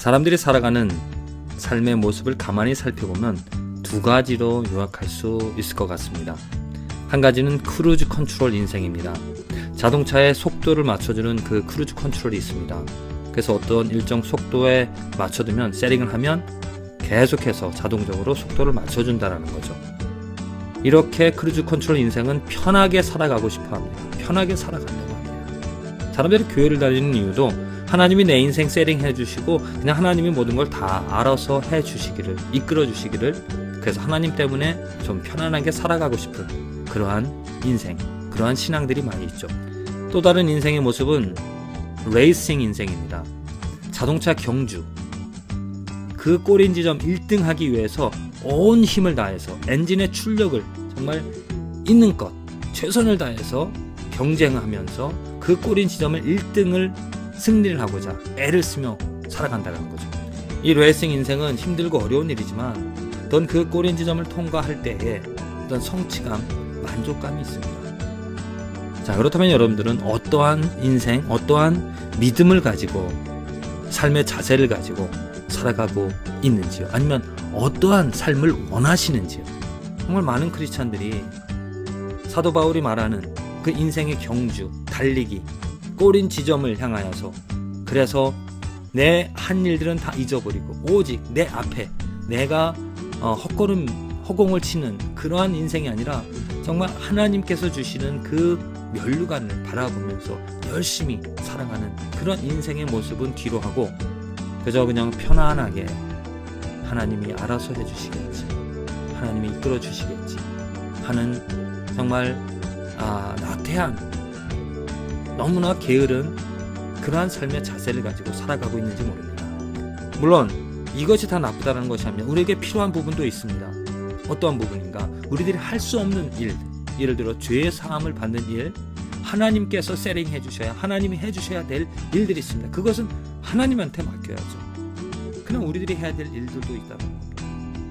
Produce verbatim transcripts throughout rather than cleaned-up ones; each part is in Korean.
사람들이 살아가는 삶의 모습을 가만히 살펴보면 두 가지로 요약할 수 있을 것 같습니다. 한 가지는 크루즈 컨트롤 인생입니다. 자동차의 속도를 맞춰주는 그 크루즈 컨트롤이 있습니다. 그래서 어떤 일정 속도에 맞춰두면, 세팅을 하면 계속해서 자동적으로 속도를 맞춰준다는 거죠. 이렇게 크루즈 컨트롤 인생은 편하게 살아가고 싶어 합니다. 편하게 살아가려고 합니다. 사람들이 교회를 다니는 이유도 하나님이 내 인생 세팅해 주시고 그냥 하나님이 모든 걸 다 알아서 해 주시기를, 이끌어 주시기를, 그래서 하나님 때문에 좀 편안하게 살아가고 싶은 그러한 인생, 그러한 신앙들이 많이 있죠. 또 다른 인생의 모습은 레이싱 인생입니다. 자동차 경주, 그 꼬린 지점 일 등 하기 위해서 온 힘을 다해서 엔진의 출력을 정말 있는 것 최선을 다해서 경쟁하면서 그 꼬린 지점을 일 등을 승리를 하고자 애를 쓰며 살아간다는 거죠. 이 레이싱 인생은 힘들고 어려운 일이지만 넌 그 꼬린 지점을 통과할 때에 어떤 성취감, 만족감이 있습니다. 자, 그렇다면 여러분들은 어떠한 인생, 어떠한 믿음을 가지고 삶의 자세를 가지고 살아가고 있는지요? 아니면 어떠한 삶을 원하시는지요? 정말 많은 크리스찬들이 사도 바울이 말하는 그 인생의 경주, 달리기, 꼬린 지점을 향하여서, 그래서 내 한 일들은 다 잊어버리고 오직 내 앞에 내가 어, 헛걸음 허공을 치는 그러한 인생이 아니라 정말 하나님께서 주시는 그 면류관을 바라보면서 열심히 살아가는 그런 인생의 모습은 뒤로 하고 그저 그냥 편안하게 하나님이 알아서 해주시겠지, 하나님이 이끌어 주시겠지 하는 정말 아, 나태한, 너무나 게으른 그러한 삶의 자세를 가지고 살아가고 있는지 모릅니다. 물론 이것이 다 나쁘다는 것이 아니라 우리에게 필요한 부분도 있습니다. 어떠한 부분인가? 우리들이 할 수 없는 일, 예를 들어 죄의 사함을 받는 일, 하나님께서 세팅해 주셔야, 하나님이 해 주셔야 될 일들이 있습니다. 그것은 하나님한테 맡겨야죠. 그냥 우리들이 해야 될 일들도 있다는 겁니다.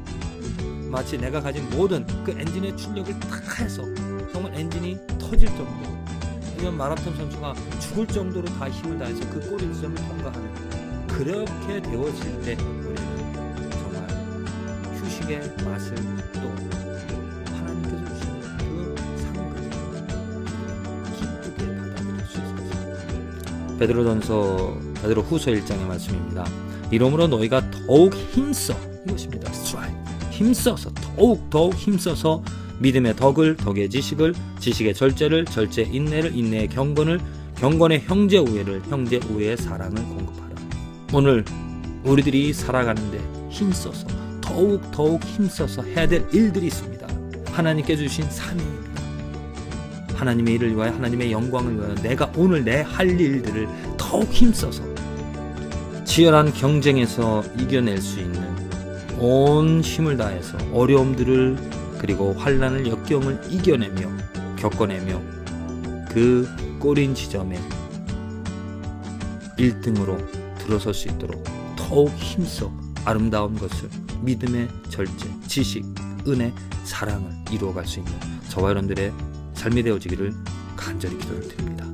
마치 내가 가진 모든 그 엔진의 출력을 다 해서 정말 엔진이 터질 정도로, 이런 마라톤 선수가 죽을 정도로 다 힘을 다해서 그 꼬리 지점을 통과하는, 그렇게 되어질 때 우리는 정말 휴식의 맛을, 또 하나님께서 주시는 그 상급을 기쁘게 받아들일 수 있을 것입니다. 베드로전서 베드로 후서 일 장의 말씀입니다. 이러므로 너희가 더욱 힘써, 이것입니다. 스트라이브, 힘써서, 더욱 더욱 힘써서 믿음의 덕을, 덕의 지식을, 지식의 절제를, 절제의 인내를, 인내의 경건을, 경건의 형제 우애를, 형제 우애의 사랑을 공급하라. 오늘 우리들이 살아가는데 힘써서, 더욱 더욱 힘써서 해야 될 일들이 있습니다. 하나님께 주신 사명입니다. 하나님의 일을 위하여, 하나님의 영광을 위하여 내가 오늘 내 할 일들을 더욱 힘써서 치열한 경쟁에서 이겨낼 수 있는 온 힘을 다해서 어려움들을, 그리고 환난을, 역경을 이겨내며 겪어내며 그 꼬린 지점에 일 등으로 들어설 수 있도록 더욱 힘써 아름다운 것을, 믿음의 절제, 지식, 은혜, 사랑을 이루어갈 수 있는 저와 여러분들의 삶이 되어지기를 간절히 기도를 드립니다.